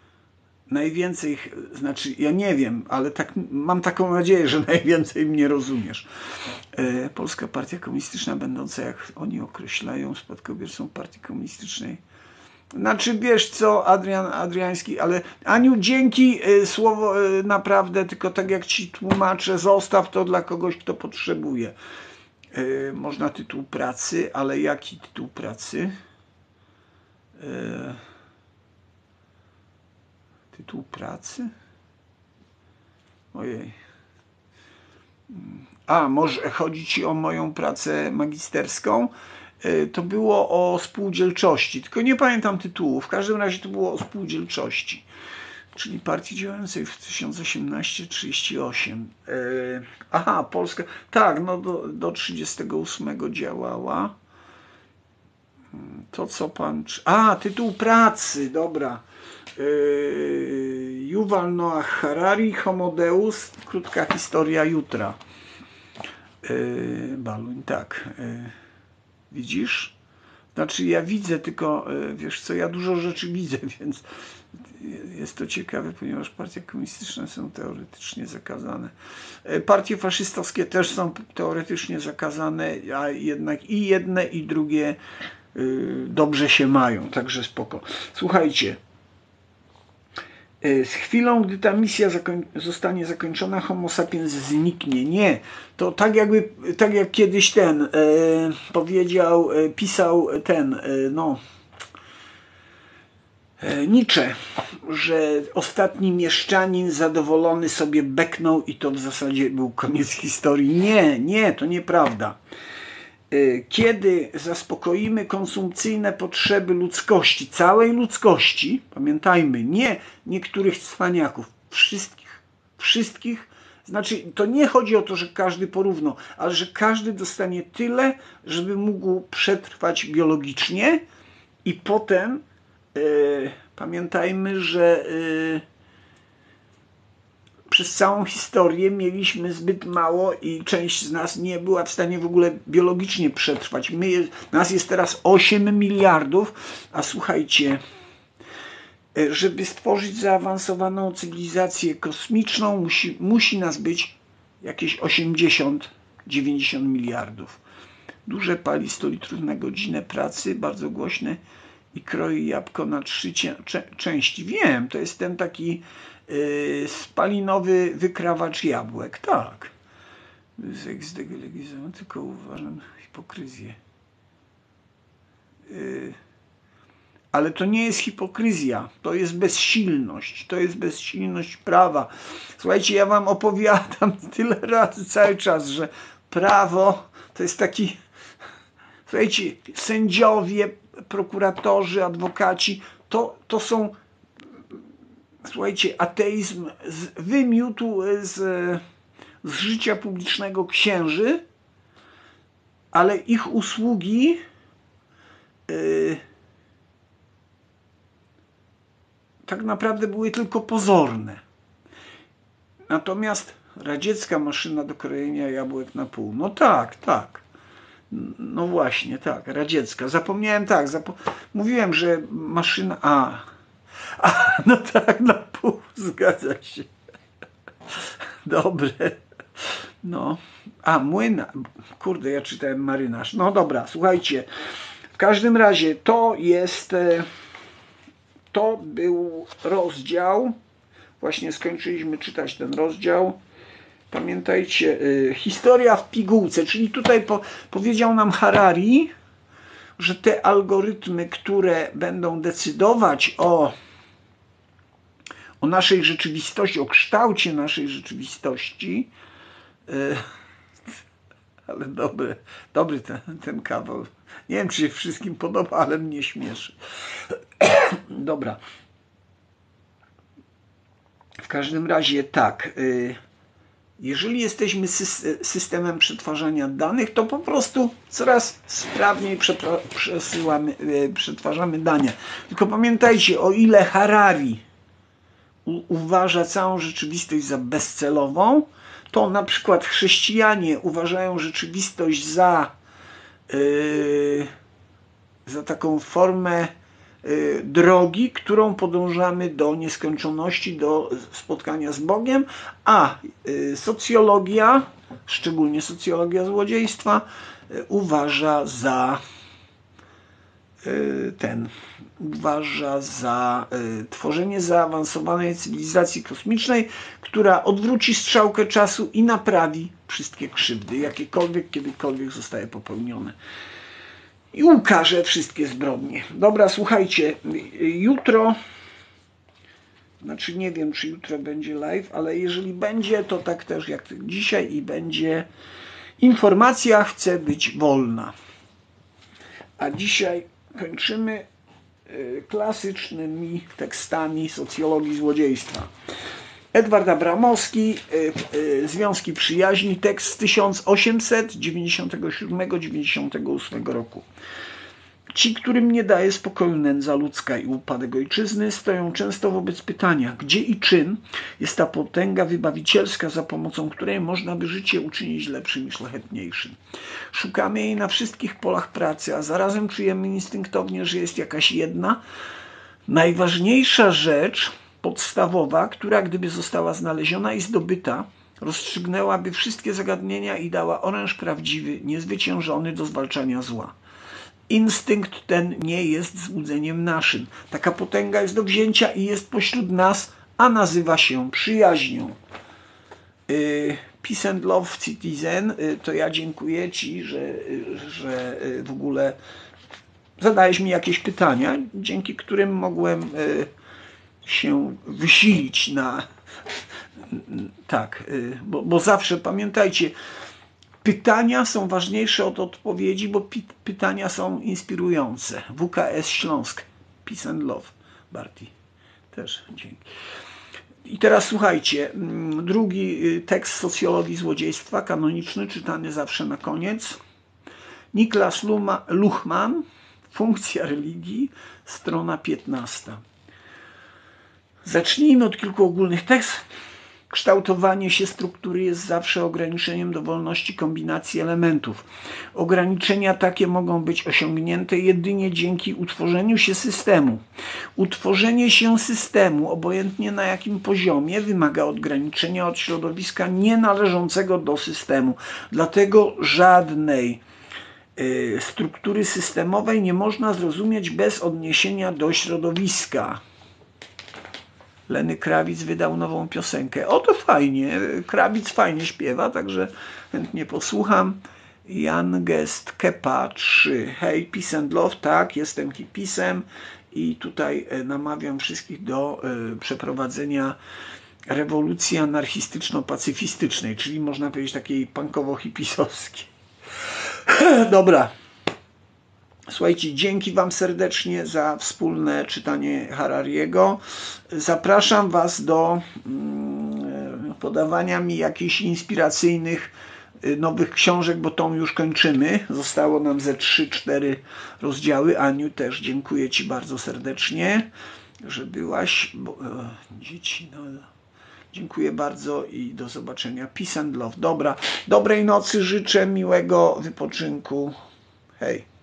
A: znaczy ja nie wiem, ale tak, mam taką nadzieję, że najwięcej mnie rozumiesz. Polska Partia Komunistyczna, będąca, jak oni określają, spadkobiercą Partii Komunistycznej. Znaczy, wiesz co, Adriański, ale Aniu, dzięki, słowo naprawdę, tylko tak jak ci tłumaczę, zostaw to dla kogoś, kto potrzebuje. Można tytuł pracy, ale jaki tytuł pracy? Tytuł pracy? Ojej. A, może chodzi ci o moją pracę magisterską? To było o spółdzielczości, tylko nie pamiętam tytułu. W każdym razie to było o spółdzielczości, czyli partii działającej w 1838. Aha, Polska. Tak, no do 38 działała. To co pan... A, tytuł pracy, dobra. Yuval Noah Harari, Homo Deus, krótka historia jutra. Baluń, tak. Widzisz? Znaczy ja widzę, tylko wiesz co, ja dużo rzeczy widzę, więc jest to ciekawe, ponieważ partie komunistyczne są teoretycznie zakazane. Partie faszystowskie też są teoretycznie zakazane, a jednak i jedne i drugie dobrze się mają, także spoko. Słuchajcie, z chwilą, gdy ta misja zostanie zakończona, Homo sapiens zniknie. Nie, to tak jak kiedyś ten pisał ten, Nietzsche, że ostatni mieszczanin zadowolony sobie beknął i to w zasadzie był koniec historii. Nie, to nieprawda. kiedy zaspokoimy konsumpcyjne potrzeby ludzkości, całej ludzkości, pamiętajmy, nie niektórych cwaniaków, wszystkich, znaczy to nie chodzi o to, że każdy porówno, ale że każdy dostanie tyle, żeby mógł przetrwać biologicznie i potem pamiętajmy, że przez całą historię mieliśmy zbyt mało i część z nas nie była w stanie w ogóle biologicznie przetrwać. Nas jest teraz 8 miliardów, a słuchajcie, żeby stworzyć zaawansowaną cywilizację kosmiczną, musi nas być jakieś 80-90 miliardów. Duże pali 100 litrów na godzinę pracy, bardzo głośne i kroi jabłko na 3 części. Wiem, to jest ten taki spalinowy wykrawacz jabłek. Tak. Tylko uważam hipokryzję. Ale to nie jest hipokryzja, to jest bezsilność. To jest bezsilność prawa. Słuchajcie, ja wam opowiadam tyle razy cały czas, że prawo to jest taki... Słuchajcie, sędziowie, prokuratorzy, adwokaci, to są... Słuchajcie, ateizm wymiótł z życia publicznego księży, ale ich usługi tak naprawdę były tylko pozorne. Natomiast radziecka maszyna do krojenia jabłek na pół. No tak, tak. No właśnie, tak, radziecka. Zapomniałem, tak, mówiłem, że maszyna... no tak, na pół, zgadza się. Dobre. No. Młyna. Kurde, ja czytałem marynarz. No dobra, słuchajcie. W każdym razie to był rozdział. Właśnie skończyliśmy czytać ten rozdział. Pamiętajcie, historia w pigułce, czyli tutaj powiedział nam Harari, że te algorytmy, które będą decydować o naszej rzeczywistości, o kształcie naszej rzeczywistości, ale dobry ten kawał. Nie wiem, czy się wszystkim podoba, ale mnie śmieszy. Dobra. W każdym razie tak, jeżeli jesteśmy systemem przetwarzania danych, to po prostu coraz sprawniej przetwarzamy dane. Tylko pamiętajcie, o ile Harari uważa całą rzeczywistość za bezcelową, to na przykład chrześcijanie uważają rzeczywistość za taką formę drogi, którą podążamy do nieskończoności, do spotkania z Bogiem, a socjologia, szczególnie socjologia złodziejstwa, uważa za tworzenie zaawansowanej cywilizacji kosmicznej, która odwróci strzałkę czasu i naprawi wszystkie krzywdy, jakiekolwiek kiedykolwiek zostały popełnione. I ukaże wszystkie zbrodnie. Dobra, słuchajcie, jutro, znaczy nie wiem, czy jutro będzie live, ale jeżeli będzie, to tak też jak dzisiaj i będzie informacja, chcę być wolna. A dzisiaj kończymy klasycznymi tekstami socjologii złodziejstwa. Edward Abramowski, Związki Przyjaźni, tekst z 1897-98 roku. Ci, którym nie daje spokoju nędza ludzka i upadek ojczyzny, stoją często wobec pytania, gdzie i czym jest ta potęga wybawicielska, za pomocą której można by życie uczynić lepszym i szlachetniejszym. Szukamy jej na wszystkich polach pracy, a zarazem czujemy instynktownie, że jest jakaś jedna, najważniejsza rzecz, podstawowa, która gdyby została znaleziona i zdobyta, rozstrzygnęłaby wszystkie zagadnienia i dała oręż prawdziwy, niezwyciężony do zwalczania zła. Instynkt ten nie jest złudzeniem naszym. Taka potęga jest do wzięcia i jest pośród nas, a nazywa się przyjaźnią. Peace and Love Citizen, to ja dziękuję Ci, że w ogóle zadałeś mi jakieś pytania, dzięki którym mogłem się wysilić na... Tak, bo zawsze pamiętajcie, Pytania są ważniejsze od odpowiedzi, bo pytania są inspirujące. WKS Śląsk. Peace and Love. Barty. Też dzięki. I teraz słuchajcie, drugi tekst socjologii złodziejstwa, kanoniczny, czytany zawsze na koniec. Niklas Luhmann, Funkcja religii, strona 15. Zacznijmy od kilku ogólnych tekstów. Kształtowanie się struktury jest zawsze ograniczeniem do wolności kombinacji elementów. Ograniczenia takie mogą być osiągnięte jedynie dzięki utworzeniu się systemu. Utworzenie się systemu, obojętnie na jakim poziomie, wymaga odgraniczenia od środowiska nienależącego do systemu. Dlatego żadnej struktury systemowej nie można zrozumieć bez odniesienia do środowiska. Lenny Kravitz wydał nową piosenkę. O, to fajnie. Kravitz fajnie śpiewa, także chętnie posłucham. Jan Gest, Kepa 3. Hej, peace and love. Tak, jestem hipisem i tutaj namawiam wszystkich do przeprowadzenia rewolucji anarchistyczno-pacyfistycznej, czyli można powiedzieć takiej punkowo-hipisowskiej. Dobra. Słuchajcie, dzięki Wam serdecznie za wspólne czytanie Harariego. Zapraszam Was do podawania mi jakichś inspiracyjnych nowych książek, bo tą już kończymy. Zostało nam ze 3-4 rozdziały. Aniu, też dziękuję Ci bardzo serdecznie, że byłaś. Dzieci, no. Dziękuję bardzo i do zobaczenia. Peace and love. Dobra. Dobrej nocy życzę, miłego wypoczynku. Hej.